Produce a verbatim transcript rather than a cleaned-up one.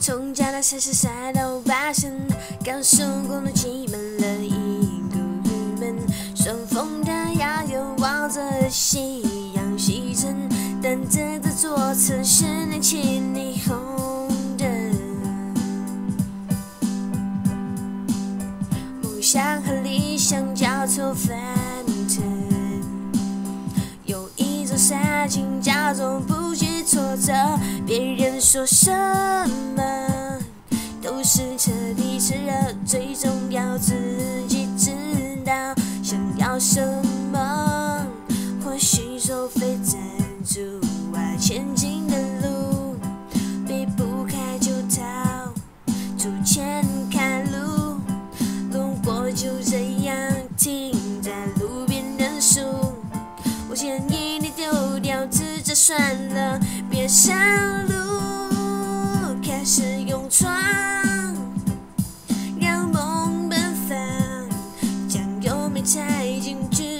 从加拿大山晒到巴生，高速公路挤满了一股郁闷。顺风的摇游望着夕阳西沉，等着的左侧是那起霓虹灯。梦想和理想交错翻腾，有一种杀劲叫做不惧挫折。别人说什么都是彻底炽热，最重要自己知道想要什么。或许收费赞助啊，前进的路避不开就逃，出钱看路，路过就这样停在路边认输。我建议你丢掉自责算了，别上路，开始勇闯，让梦奔放，将油门踩进去。